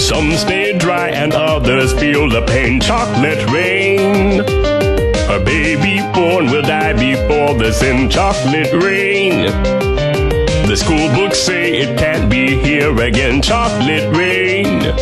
Some stay dry and others feel the pain. Chocolate rain. A baby born will die before the sin. Chocolate rain. The school books say it can't be here again. Chocolate rain.